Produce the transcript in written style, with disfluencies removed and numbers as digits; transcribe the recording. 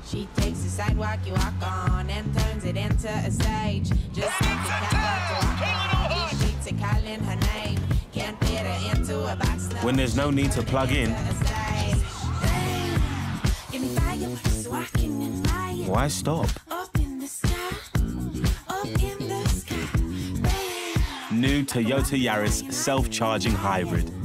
She takes the sidewalk you walk on and turns it into a stage. Just like the catwalk to walk on. These streets are calling her name. Can't fit her into a box. When there's no need to plug in, why stop? New Toyota Yaris self-charging hybrid.